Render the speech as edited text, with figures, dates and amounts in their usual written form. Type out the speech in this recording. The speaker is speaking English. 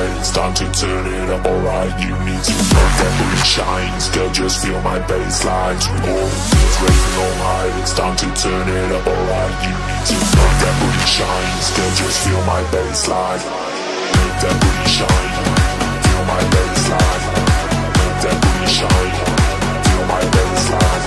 high, it's time to turn it up, alright. You need to make that booty shine, girl, just feel my bassline. To all the beats raising all high, it's time to turn it up, alright. You need to make that booty shine, girl, just feel my bassline. Make that booty shine, feel my bassline. Make that booty shine, feel my bassline.